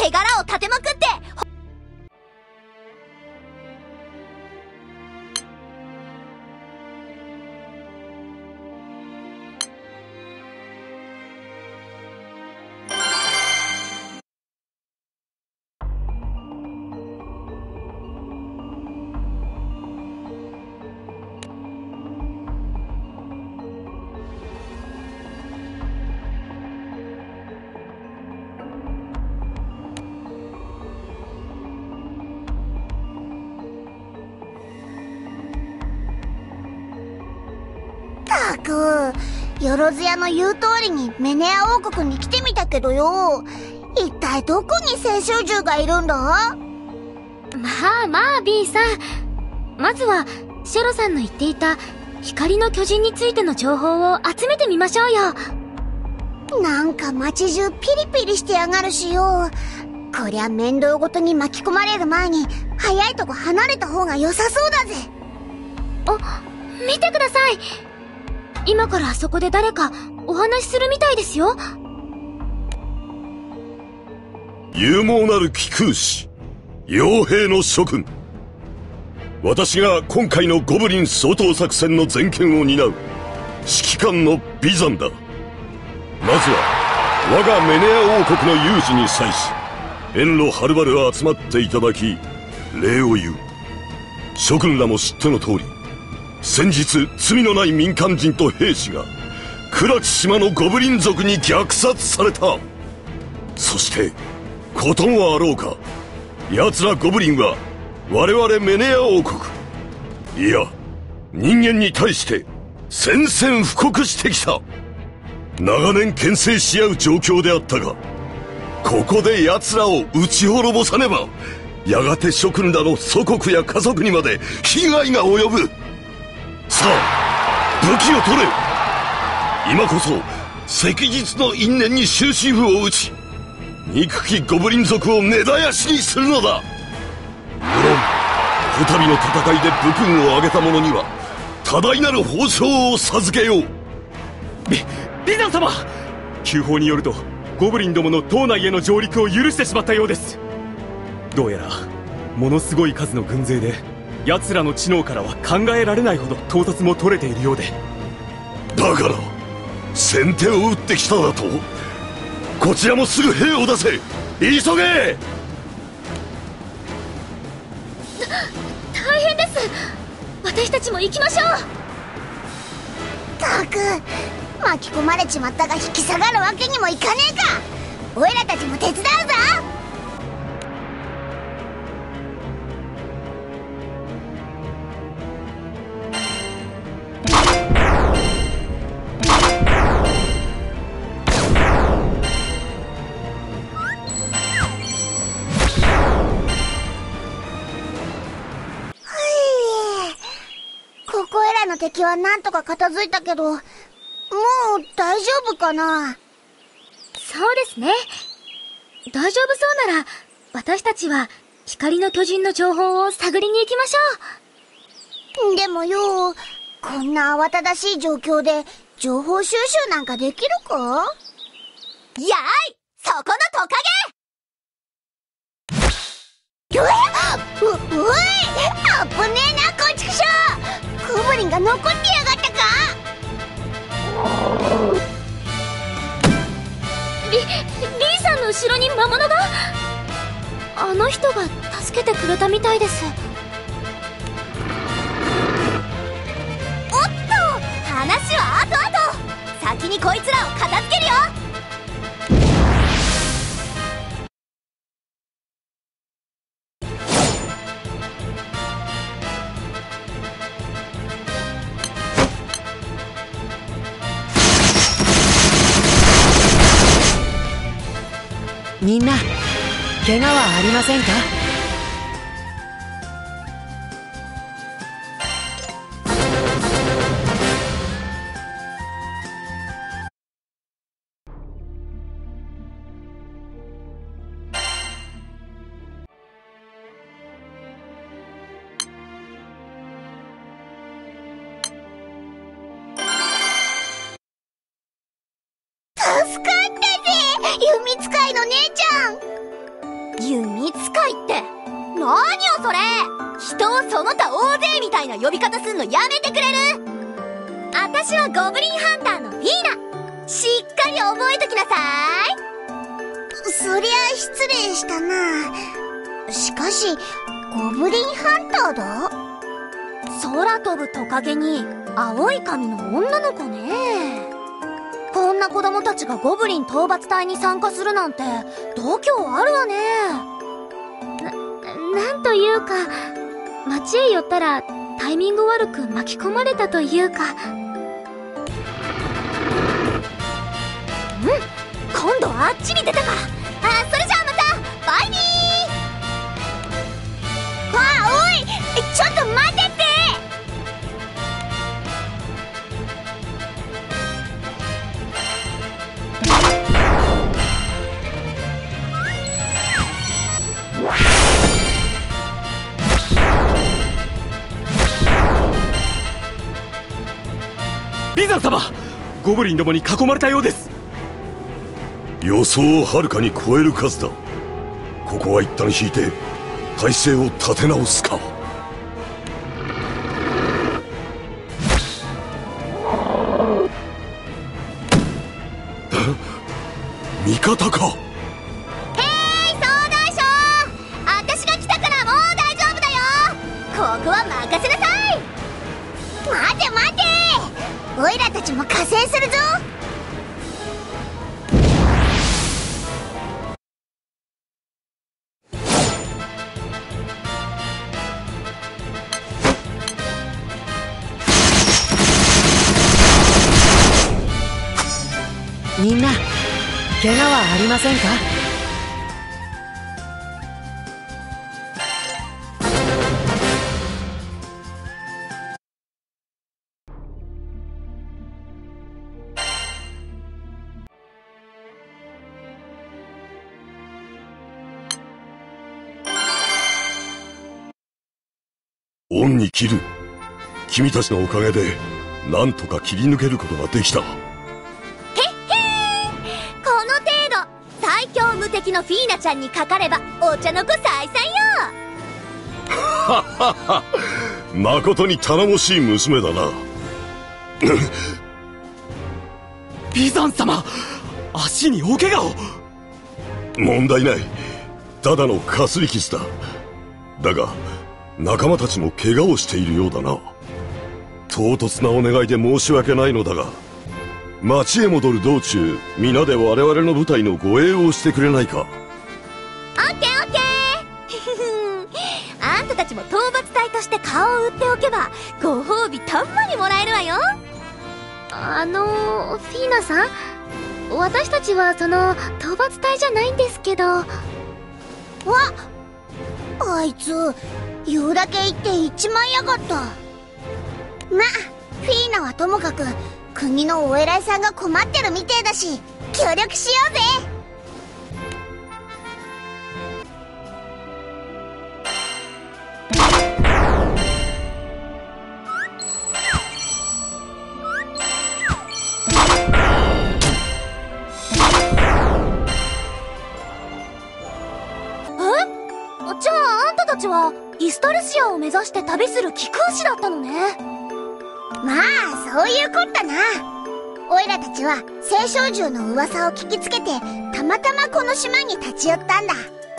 手柄を立てまくって。 ったく、よろずやの言う通りにメネア王国に来てみたけどよ、一体どこに聖書獣がいるんだ？ まあまあ B さん、まずはシェロさんの言っていた光の巨人についての情報を集めてみましょうよ。 なんか街中ピリピリしてやがるしよ。こりゃ面倒ごとに巻き込まれる前に早いとこ離れた方が良さそうだぜ。 あ、見てください。今からあそこで誰かお話しするみたいですよ。 勇猛なる貴空士、傭兵の諸君。私が今回のゴブリン掃討作戦の全権を担う指揮官のビザンだ。まずは我がメネア王国の有事に際し、遠路はるばる集まっていただき礼を言う。諸君らも知っての通り、先日罪のない民間人と兵士が暗き島のゴブリン族に虐殺された。そしてこともあろうか、奴らゴブリンは我々メネア王国、いや人間に対して宣戦布告してきた。長年牽制し合う状況であったが、ここで奴らを撃ち滅ぼさねば、やがて諸君らの祖国や家族にまで被害が及ぶ。さあ武器を取れ。今こそ昔日の因縁に終止符を打ち、憎きゴブリン族を根絶やしにするのだ。無論こたびの戦いで武勲を挙げた者には多大なる褒章を授けよう。 ビザン様、急報によるとゴブリンどもの島内への上陸を許してしまったようです。どうやらものすごい数の軍勢で、奴らの知能からは考えられないほど到達も取れているようで。 だから先手を打ってきただと？こちらもすぐ兵を出せ。急げ。 大変です。私たちも行きましょう。 ったく、巻き込まれちまったが引き下がるわけにもいかねえか。おいらたちも手伝うぞ。ここいらの敵はなんとか片付いたけど、もう大丈夫かな。 そうですね。大丈夫そうなら、私たちは光の巨人の情報を探りに行きましょう。 でもよ、こんな慌ただしい状況で情報収集なんかできるか？ やーい、そこのトカゲ！ おい、あっぶねえな、こっちくしょ。ゴブリンが残ってやがったか？ リーさんの後ろに魔物が。あの人が助けてくれたみたいです。 おっと、話は後々。先にこいつらを片付けるよ。 みんな怪我はありませんか？ 助かったぜ、弓使いの姉ちゃん。 弓使いって何よそれ。人をその他大勢みたいな呼び方すんのやめてくれる。私はゴブリンハンターのフィーナ。しっかり覚えときなさい。 そりゃ失礼したな。しかしゴブリンハンターだ。 空飛ぶトカゲに青い髪の女の子ね。こんな子供たちがゴブリン討伐隊に参加するなんて度胸あるわね。 なんというか、町へ寄ったらタイミング悪く巻き込まれたというか。 今度はあっちに出たか。それじゃあまたバイビー。 おい、ちょっと待てって。 リザン様、ゴブリンどもに囲まれたようです。 予想をはるかに超える数だ。ここは一旦引いて体勢を立て直すか。味方か。 総大将、私が来たからもう大丈夫だよ。ここは任せなさい。 待て待て、オイラたちも加勢するぞ。 みんな怪我はありませんか？ 恩に着る。君たちのおかげでなんとか切り抜けることができた。 最強無敵のフィーナちゃんにかかればお茶の子さいさんよ。 誠に頼もしい娘だな。 ビザン様、足にお怪我を。 問題ない。ただのかすり傷だ。だが仲間たちも怪我をしているようだな。唐突なお願いで申し訳ないのだが、町へ戻る道中、皆で我々の部隊の護衛をしてくれないか。 オッケーオッケー。あんたたちも討伐隊として顔を売っておけばご褒美たんまりもらえるわよ。 フィーナさん、私たちはその討伐隊じゃないんですけど。 あいつ言うだけ言って言っちまいやがった。ま、フィーナはともかく国のお偉いさんが困ってるみてえだし協力しようぜ。 じゃああんたたちはイスタルシアを目指して旅する貴空士だったのね。 まあそういうこったな。オイラたちは青少獣の噂を聞きつけてたまたまこの島に立ち寄ったんだ。 でも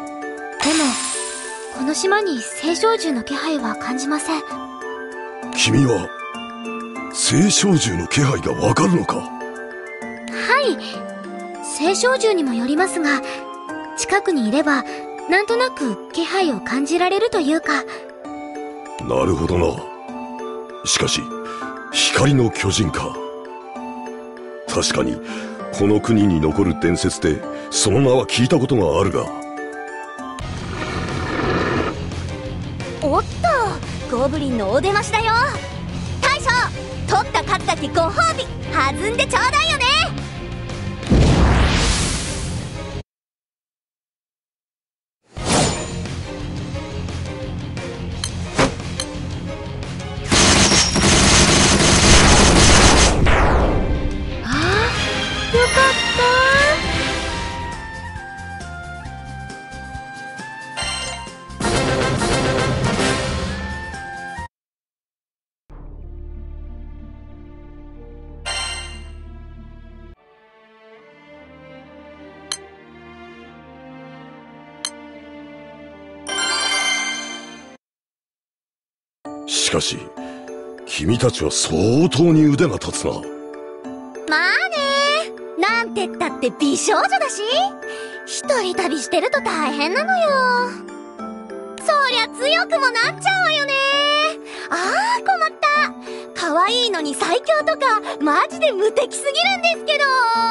この島に青少獣の気配は感じません。 君は青少獣の気配がわかるのか？ はい、青少獣にもよりますが、近くにいればなんとなく気配を感じられるというか。 なるほどな。しかし光の巨人か。確かにこの国に残る伝説でその名は聞いたことがあるが。 おっと、ゴブリンのお出ましだよ。大将、取った数だけご褒美弾んでちょうだいよね。 しかし君たちは相当に腕が立つな。 まあね、なんてったって美少女だし、一人旅してると大変なのよ。そりゃ強くもなっちゃうわよね。あー、困った。可愛いのに最強とかマジで無敵すぎるんですけど。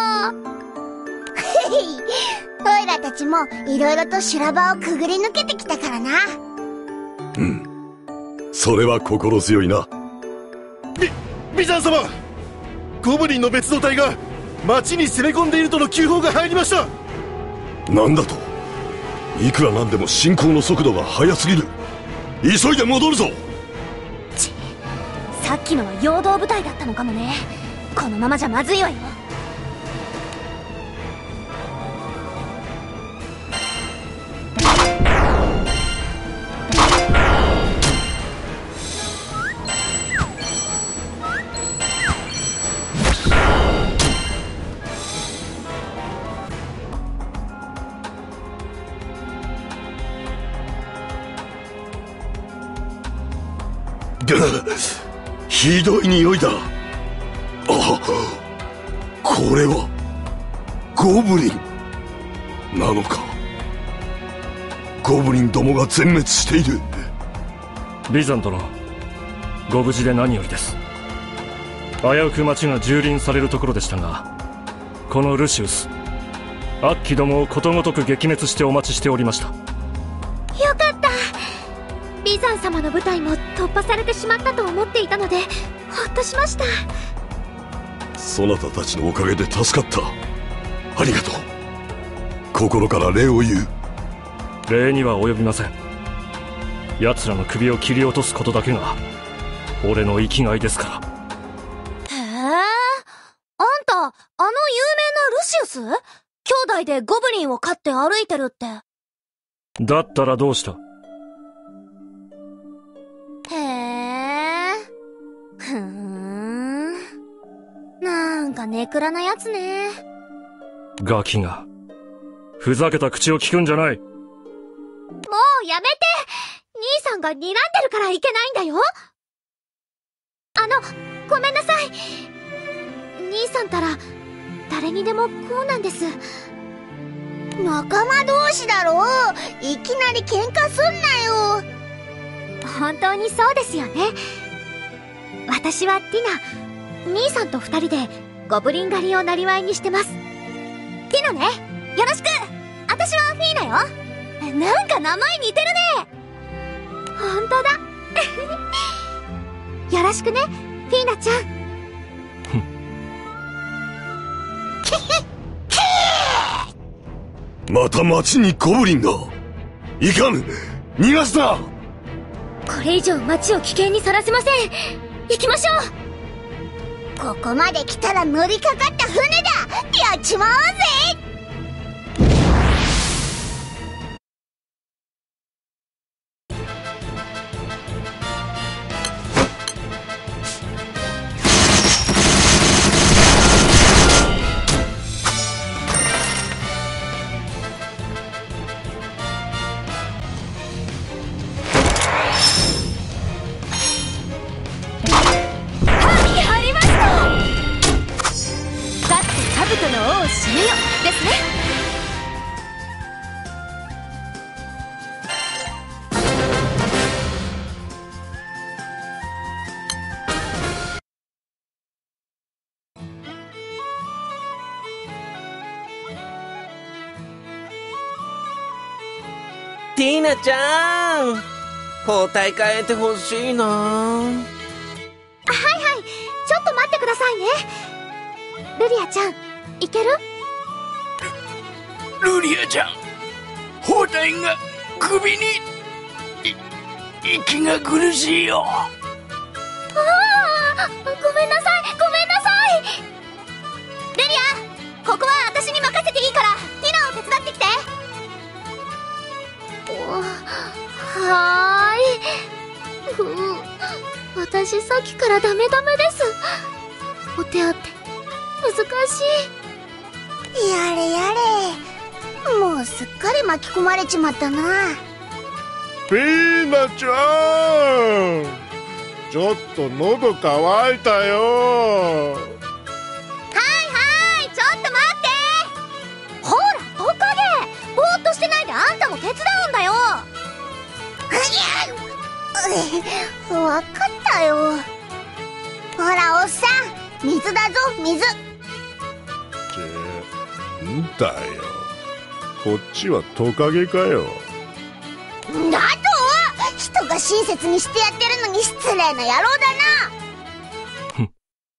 オイラたちもいろいろと修羅場をくぐり抜けてきたからな。 うん、それは心強いな。 ビザン様、ゴブリンの別動隊が町に攻め込んでいるとの急報が入りました。 なんだと。いくらなんでも進行の速度が速すぎる。急いで戻るぞ。 さっきのは陽動部隊だったのかもね。このままじゃまずいわよ。 ひどい匂いだ。あ、これはゴブリンなのか。ゴブリンどもが全滅している。 ビザン殿、ご無事で何よりです。危うく町が蹂躙されるところでしたが、このルシウス、アッキどもをことごとく撃滅してお待ちしておりました。 よかった。ビザン様の部隊も突破されてしまったと思っていたのでほっとしました。 そなたたちのおかげで助かった。ありがとう。心から礼を言う。 礼には及びません。奴らの首を切り落とすことだけが俺の生きがいですから。 へえ、あんたあの有名なルシウス？兄弟でゴブリンを飼って歩いてるって。 だったらどうした？ へえ、ふーん、なんかネクラなやつね。 ガキがふざけた口を聞くんじゃない。 もうやめて。兄さんが睨んでるからいけないんだよ。ごめんなさい。兄さんたら誰にでもこうなんです。 仲間同士だろ。いきなり喧嘩すんなよ。 本当にそうですよね。私はティナ、兄さんと二人でゴブリン狩りをなりわいにしてます。 ティナね、よろしく。私はフィーナよ。なんか名前似てるね。 本当だ。よろしくね、フィーナちゃん。 また町にゴブリンが。いかん、逃がすな。 これ以上町を危険にさらせません。行きましょここまで来たら乗りかかった船だ。やっちまおうぜ。 ティーナちゃん、包帯変えてほしいな。 はいはい、ちょっと待ってくださいね。ルリアちゃん、いける？ ルリアちゃん、包帯が首に息が苦しいよ。 ああ、ごめんなさい、ごめんなさい。 ルリア、ここは私に任せていいからティナを手伝ってきて。 はーい。私さっきからダメダメです。お手当て難しい。やれやれ、もうすっかり巻き込まれちまったな。 ピーナちゃん、 ちょっと喉乾いたよ。 はいはい、ちょっと待って。ほらトカゲ、ぼーっとしてないであんたも手伝うんだよ。 わかったよ。ほらおっさん、水だぞ水。 んだよ、こっちはトカゲかよ。 だと人が親切にしてやってるのに失礼な野郎だな。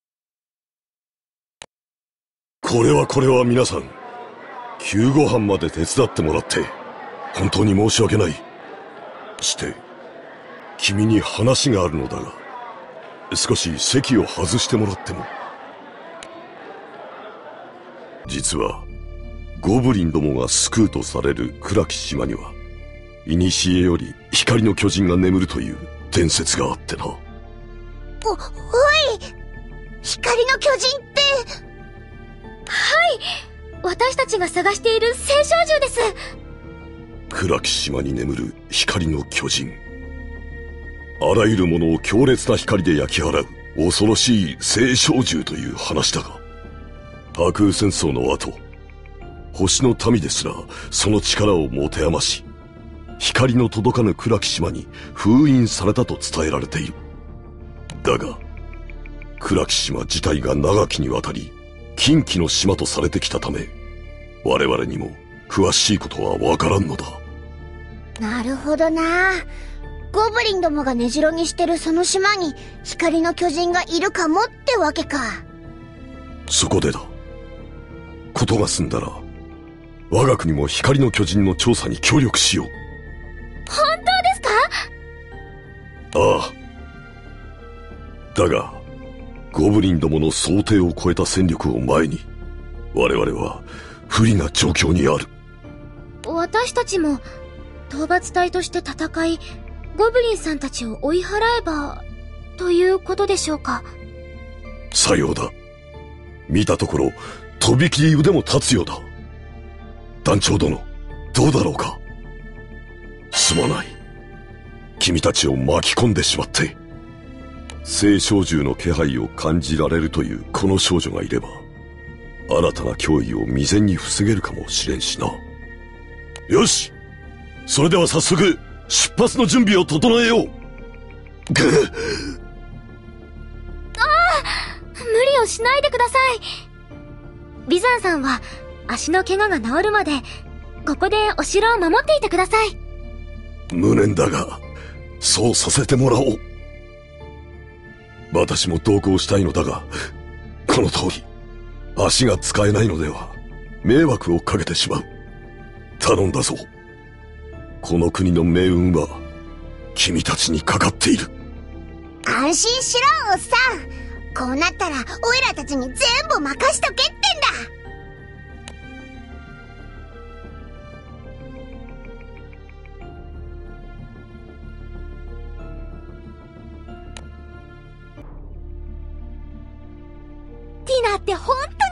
これは皆さん、救護班まで手伝ってもらって本当に申し訳ない。して君に話があるのだが、少し席を外してもらっても。実はゴブリンどもが救うとされる暗き島には、古より光の巨人が眠るという伝説があってな。 おい、光の巨人って。 はい、私たちが探している青少獣です。 暗き島に眠る光の巨人、あらゆるものを強烈な光で焼き払う恐ろしい青少獣という話だが、白空戦争の後、星の民ですらその力を持て余し、光の届かぬ暗き島に封印されたと伝えられている。だが暗き島自体が長きにわたり禁忌の島とされてきたため、我々にも詳しいことはわからんのだ。 なるほどな。ゴブリンどもが根城にしてるその島に光の巨人がいるかもってわけか。 そこでだ、ことが済んだら我が国も光の巨人の調査に協力しよう。 本当ですか？ ああ。だがゴブリンどもの想定を超えた戦力を前に、我々は不利な状況にある。 私たちも討伐隊として戦い、ゴブリンさんたちを追い払えばということでしょうか。 さようだ。見たところとびきり腕も立つようだ。団長殿、どうだろうか。すまない、君たちを巻き込んでしまって。青少獣の気配を感じられるというこの少女がいれば、新たな脅威を未然に防げるかもしれんしな。よし、それでは早速出発の準備を整えよう。 無理をしないでください。ビザンさんは足の怪我が治るまでここでお城を守っていてください。 無念だがそうさせてもらおう。私も同行したいのだが、この通り足が使えないのでは迷惑をかけてしまう。頼んだぞ。この国の命運は君たちにかかっている。 安心しろおっさん。こうなったらオイラたちに全部任しとけってんだ。 ティナって本当